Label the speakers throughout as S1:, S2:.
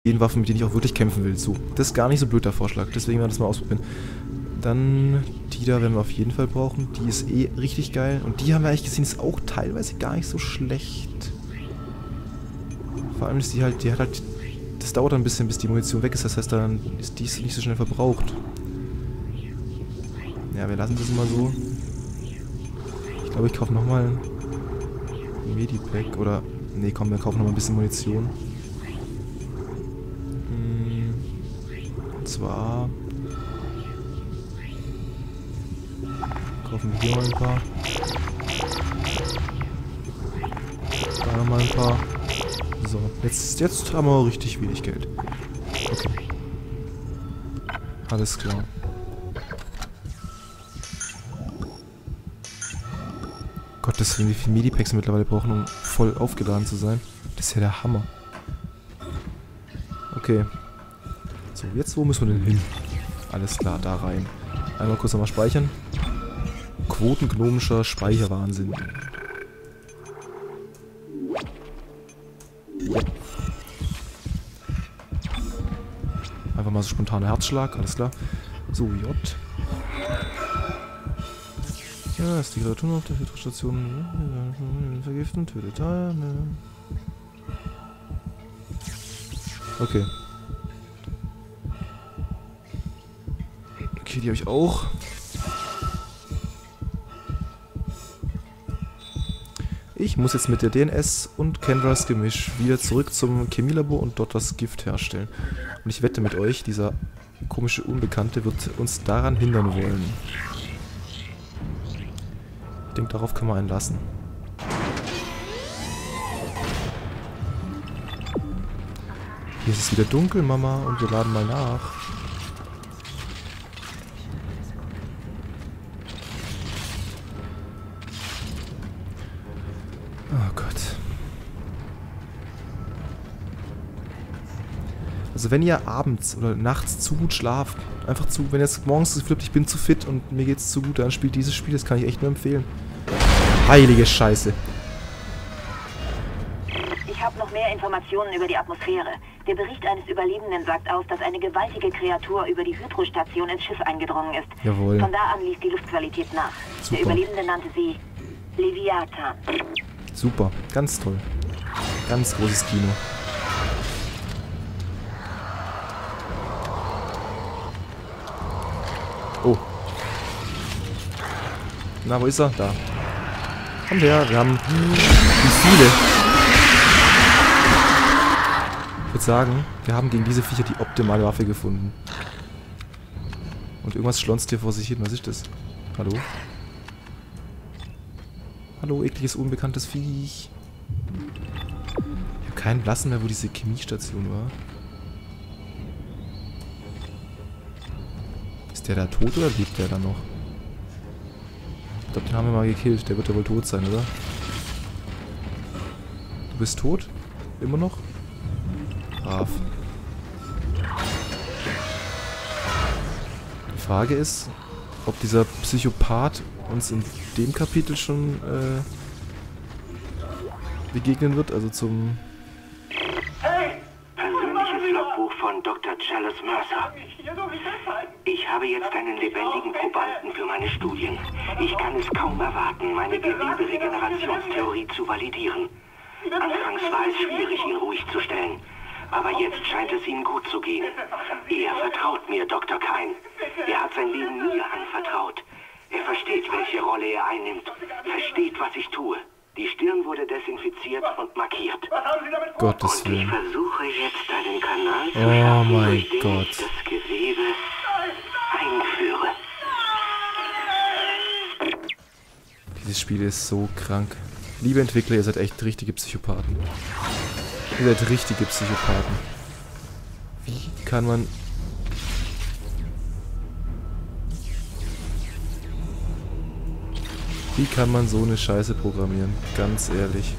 S1: den Waffen, mit denen ich auch wirklich kämpfen will. So, das ist gar nicht so blöd, der Vorschlag. Deswegen werden wir das mal ausprobieren. Dann, die da werden wir auf jeden Fall brauchen. Die ist eh richtig geil. Und die haben wir eigentlich gesehen, ist auch teilweise gar nicht so schlecht. Vor allem ist die halt, das dauert ein bisschen, bis die Munition weg ist. Das heißt, dann ist die nicht so schnell verbraucht. Ja, wir lassen das mal so. Ich glaube, ich kaufe nochmal ein Medipack oder... Ne, komm, wir kaufen nochmal ein bisschen Munition. Und zwar... Kaufen wir hier mal ein paar. Da nochmal ein paar. So, jetzt haben wir richtig wenig Geld. Okay. Alles klar. Gottes Willen, wie viele Medipacks wir mittlerweile brauchen, um voll aufgeladen zu sein. Das ist ja der Hammer. Okay. So, jetzt wo müssen wir denn hin? Alles klar, da rein. Einmal kurz nochmal speichern. Quotengnomischer Speicherwahnsinn. Ja. Einfach mal so spontaner Herzschlag, alles klar. So, J. Ja, ist die Kreatur auf der Filterstation vergiften, tötet. Okay. Okay, die habe ich auch. Ich muss jetzt mit der DNS und Kendras Gemisch wieder zurück zum Chemielabor und dort das Gift herstellen. Und ich wette mit euch, dieser komische Unbekannte wird uns daran hindern wollen. Ich denke, darauf können wir einen lassen. Hier ist es wieder dunkel, Mama, und wir laden mal nach. Oh Gott. Also wenn ihr abends oder nachts zu gut schlaft, einfach zu, wenn ihr jetzt morgens das Gefühl habt, ich bin zu fit und mir geht's zu gut, dann spielt dieses Spiel, das kann ich echt nur empfehlen. Heilige Scheiße.
S2: Ich habe noch mehr Informationen über die Atmosphäre. Der Bericht eines Überlebenden sagt aus, dass eine gewaltige Kreatur über die Hydrostation ins Schiff eingedrungen ist.
S1: Jawohl.
S2: Von da an ließ die Luftqualität nach.
S1: Super.
S2: Der Überlebende nannte sie Leviathan.
S1: Super, ganz toll. Ganz großes Kino. Oh. Na, wo ist er? Da. Kommt her, wir haben... Wie viele? Ich würde sagen, wir haben gegen diese Viecher die optimale Waffe gefunden. Und irgendwas schlonzt hier vor sich hin. Was ist das? Hallo? Hallo, ekliges, unbekanntes Viech. Ich habe keinen Blassen mehr, wo diese Chemiestation war. Ist der da tot oder lebt der da noch? Ich glaube, den haben wir mal gekillt. Der wird ja wohl tot sein, oder? Du bist tot? Immer noch? Brav. Die Frage ist, ob dieser Psychopath uns in dem Kapitel schon begegnen wird, also zum...
S3: Persönliches Logbuch von Dr. Chalice Mercer. Ich habe jetzt einen lebendigen Probanden für meine Studien. Ich kann es kaum erwarten, meine Geweberegenerationstheorie zu validieren. Anfangs war es schwierig, ihn ruhig zu stellen. Aber jetzt scheint es ihm gut zu gehen. Er vertraut mir, Dr. Kyne. Er hat sein Leben mir anvertraut. Er versteht, welche Rolle er einnimmt. Versteht, was ich tue. Die Stirn wurde desinfiziert und markiert.
S1: Gottes
S3: Und ich
S1: Willen.
S3: versuche jetzt einen Kanal zu
S1: Oh
S3: schaffen,
S1: mein
S3: durch den
S1: Gott.
S3: ich das Gewebe einführe.
S1: Dieses Spiel ist so krank. Liebe Entwickler, ihr seid echt richtige Psychopathen. Ihr seid richtige Psychopathen. Wie kann man... Wie kann man so eine Scheiße programmieren? Ganz ehrlich.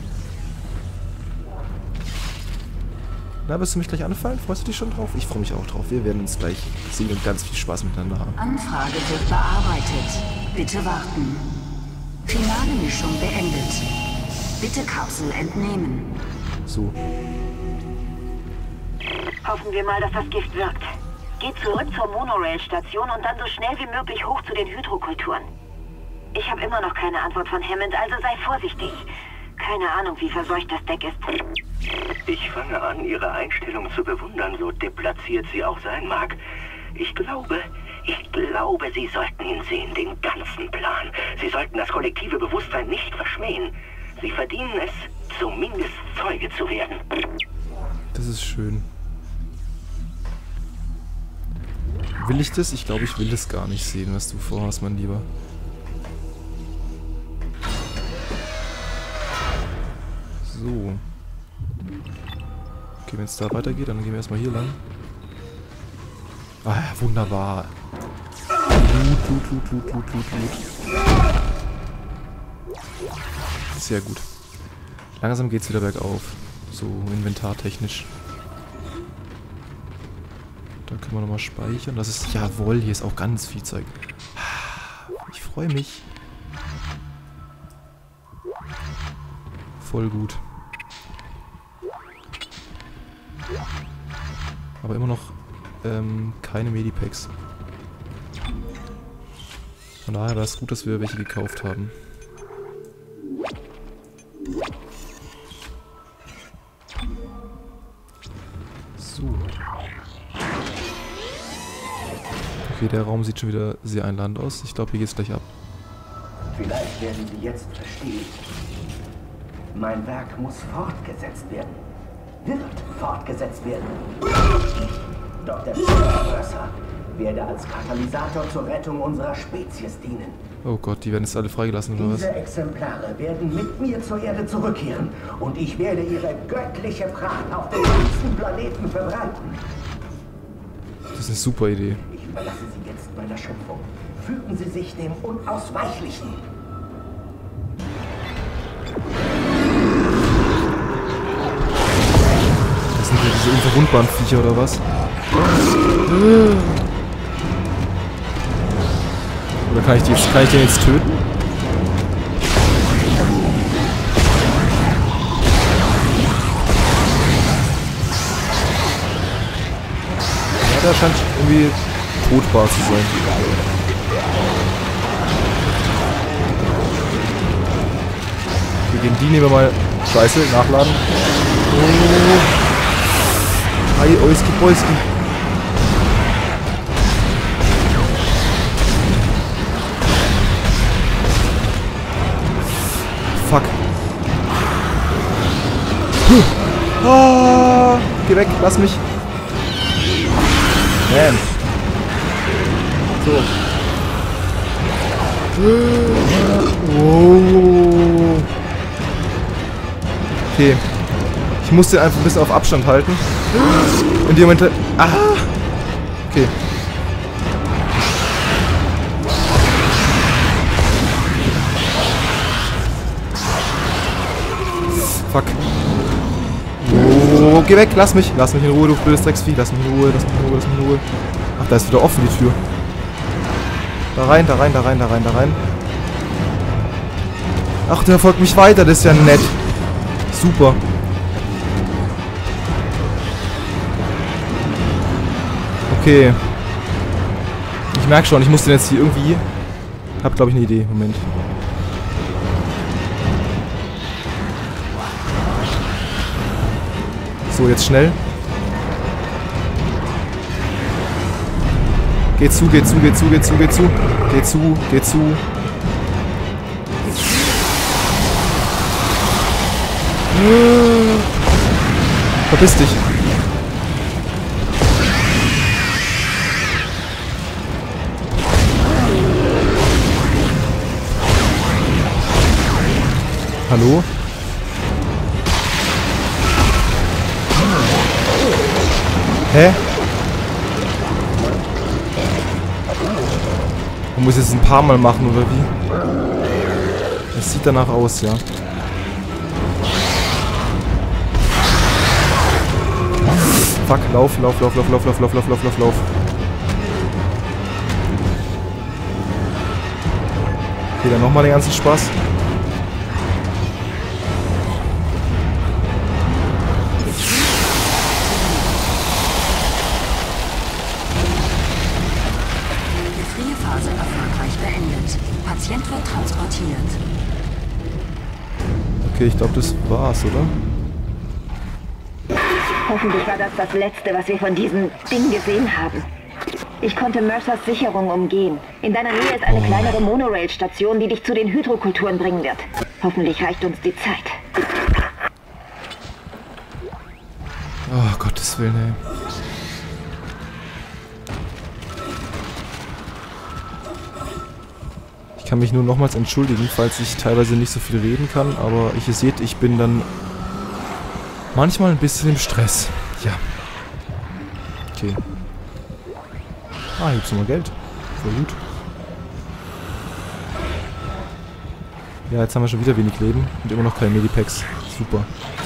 S1: Na, wirst du mich gleich anfallen? Freust du dich schon drauf? Ich freue mich auch drauf. Wir werden uns gleich sehen und ganz viel Spaß miteinander haben.
S4: Anfrage wird bearbeitet. Bitte warten. Finale Mischung beendet. Bitte Kapsel entnehmen.
S1: So.
S2: Hoffen wir mal, dass das Gift wirkt. Geht zurück zur Monorail-Station und dann so schnell wie möglich hoch zu den Hydrokulturen. Ich habe immer noch keine Antwort von Hammond, also sei vorsichtig. Keine Ahnung, wie verseucht das Deck ist.
S3: Ich fange an, Ihre Einstellung zu bewundern, so deplatziert sie auch sein mag. Ich glaube, Sie sollten ihn sehen, den ganzen Plan. Sie sollten das kollektive Bewusstsein nicht verschmähen. Sie verdienen es, zumindest Zeuge zu werden.
S1: Das ist schön. Will ich das? Ich glaube, ich will das gar nicht sehen, was du vorhast, mein Lieber. So. Okay, wenn es da weitergeht, dann gehen wir erstmal hier lang. Ah, wunderbar. Loot. Sehr gut. Langsam geht's wieder bergauf. So inventartechnisch. Da können wir nochmal speichern. Das ist, jawohl, hier ist auch ganz viel Zeug. Ich freue mich. Voll gut. Aber immer noch keine Medipacks. Von daher war es gut, dass wir welche gekauft haben. So. Okay, der Raum sieht schon wieder sehr einladend aus. Ich glaube, hier geht's gleich ab.
S5: Vielleicht werden Sie jetzt verstehen. Mein Werk muss fortgesetzt werden. Wird fortgesetzt werden. Dr. Mercer werde als Katalysator zur Rettung unserer Spezies dienen.
S1: Oh Gott, die werden jetzt alle freigelassen, oder was?
S5: Diese Exemplare werden mit mir zur Erde zurückkehren und ich werde ihre göttliche Pracht auf dem ganzen Planeten verbreiten.
S1: Das ist eine super Idee.
S5: Ich überlasse Sie jetzt meiner Schöpfung. Fügen Sie sich dem Unausweichlichen.
S1: Das sind ja diese unverwundbaren Viecher, oder was? Oder kann ich den jetzt töten? Ja, der scheint irgendwie totbar zu sein. Okay, die nehmen wir mal. Scheiße, nachladen. Oh. Hi, Oiski Boiski. Fuck. Ah, geh weg, lass mich. Man. So. Oh. Okay. Ich musste einfach ein bisschen auf Abstand halten. In dem Moment... Ah! Okay. Fuck. Oh, geh weg, lass mich. Lass mich in Ruhe, du blödes Drecksvieh. Lass mich in Ruhe, lass mich in Ruhe, lass mich in Ruhe. Ach, da ist wieder offen die Tür. Da rein, da rein, da rein, da rein, da rein. Ach, der folgt mich weiter, das ist ja nett. Super. Okay. Ich merke schon, ich muss den jetzt hier irgendwie... Hab, glaube ich, eine Idee. Moment. So, jetzt schnell. Geh zu, geh zu, geh zu, geh zu, geh zu. Geh zu, geh zu. Verpiss dich. Hallo? Hä? Man muss jetzt ein paar Mal machen, oder wie? Es sieht danach aus, ja. Fuck, lauf, lauf, lauf, lauf, lauf, lauf, lauf, lauf, lauf, lauf, lauf. Okay, dann nochmal den ganzen Spaß.
S4: Patient wird transportiert.
S1: Okay, ich glaube, das war's, oder?
S2: Hoffentlich war das Letzte, was wir von diesem Ding gesehen haben. Ich konnte Mercers Sicherung umgehen. In deiner Nähe ist eine kleinere Monorail-Station, die dich zu den Hydrokulturen bringen wird. Hoffentlich reicht uns die Zeit.
S1: Oh, Gottes Willen, ey. Ich kann mich nur nochmals entschuldigen, falls ich teilweise nicht so viel reden kann, aber ihr seht, ich bin dann manchmal ein bisschen im Stress. Ja. Okay. Ah, hier gibt's nochmal Geld. Voll gut. Ja, jetzt haben wir schon wieder wenig Leben und immer noch keine Medipacks. Super.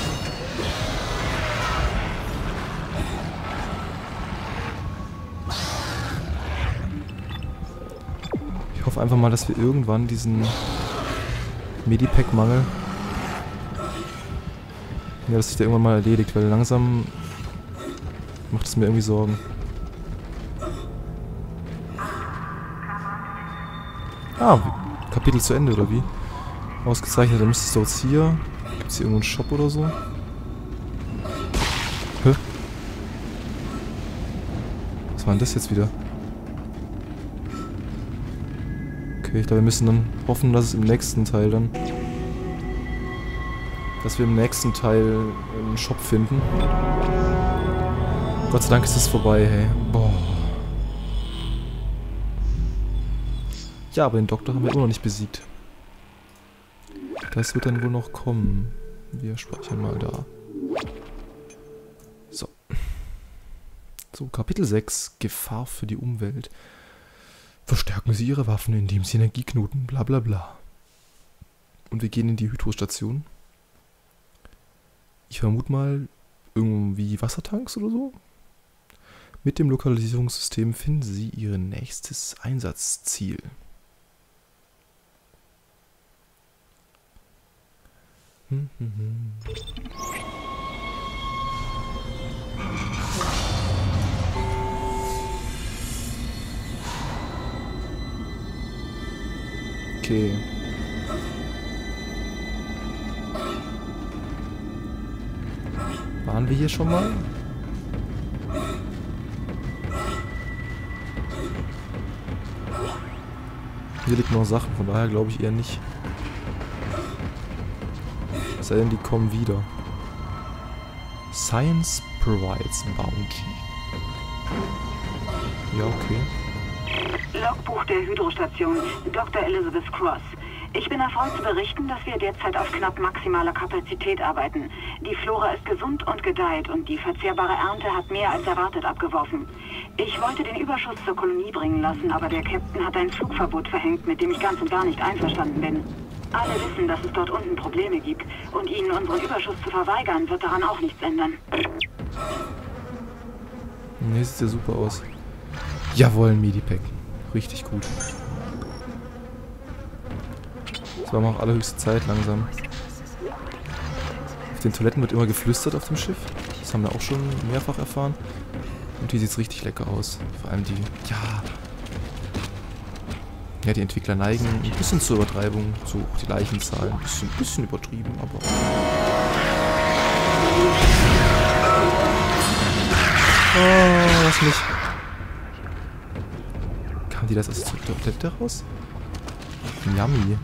S1: Ich hoffe einfach mal, dass wir irgendwann diesen Medipack-Mangel... Ja, dass sich der irgendwann mal erledigt, weil langsam macht es mir irgendwie Sorgen. Ah, Kapitel zu Ende, oder wie? Ausgezeichnet, dann müsste es doch jetzt hier... Gibt es hier irgendwo einen Shop oder so? Hä? Was war denn das jetzt wieder? Okay, ich glaube, wir müssen dann hoffen, dass es im nächsten Teil dann... Dass wir im nächsten Teil einen Shop finden. Gott sei Dank ist es vorbei, hey. Boah. Ja, aber den Doktor haben wir immer noch nicht besiegt. Das wird dann wohl noch kommen. Wir speichern mal da. So. So, Kapitel 6. Gefahr für die Umwelt. Verstärken Sie Ihre Waffen, indem Sie Energieknoten, bla bla bla. Und wir gehen in die Hydrostation. Ich vermute mal irgendwie Wassertanks oder so. Mit dem Lokalisierungssystem finden Sie Ihr nächstes Einsatzziel. Okay. Waren wir hier schon mal? Hier liegen noch Sachen, von daher glaube ich eher nicht. Es sei denn, die kommen wieder. Science provides bounty. Ja, okay.
S2: Logbuch der Hydrostation, Dr. Elizabeth Cross. Ich bin erfreut zu berichten, dass wir derzeit auf knapp maximaler Kapazität arbeiten. Die Flora ist gesund und gedeiht und die verzehrbare Ernte hat mehr als erwartet abgeworfen. Ich wollte den Überschuss zur Kolonie bringen lassen, aber der Captain hat ein Flugverbot verhängt, mit dem ich ganz und gar nicht einverstanden bin. Alle wissen, dass es dort unten Probleme gibt und ihnen unseren Überschuss zu verweigern, wird daran auch nichts ändern.
S1: Ne, sieht ja super aus. Jawohl, ein Medipack. Richtig gut. Das war auch allerhöchste Zeit langsam. Auf den Toiletten wird immer geflüstert auf dem Schiff. Das haben wir auch schon mehrfach erfahren. Und hier sieht es richtig lecker aus. Vor allem die... Ja, die Entwickler neigen ein bisschen zur Übertreibung. So die Leichenzahlen. Ein bisschen übertrieben, aber... Oh, lass mich. Kam die das aus der Toilette raus? Yummy.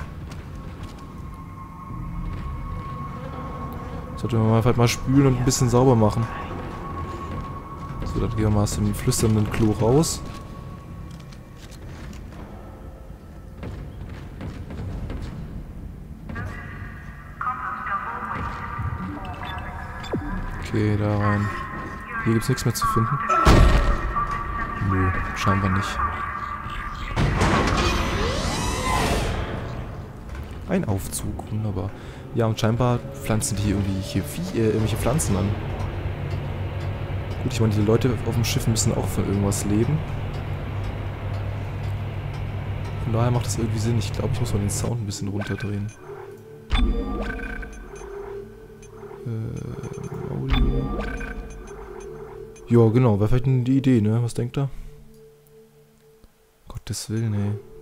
S1: Sollte man halt mal spülen und ein bisschen sauber machen. So, dann gehen wir mal aus dem flüsternden Klo raus. Okay, da rein. Hier gibt's nichts mehr zu finden. Nö, scheinbar nicht. Ein Aufzug, wunderbar. Ja, und scheinbar pflanzen die hier irgendwelche Pflanzen an. Gut, ich meine, die Leute auf dem Schiff müssen auch von irgendwas leben. Von daher macht das irgendwie Sinn. Ich glaube, ich muss mal den Sound ein bisschen runterdrehen. Audio. Ja, genau. Wäre vielleicht die Idee, ne? Was denkt ihr? Gottes Willen, ey.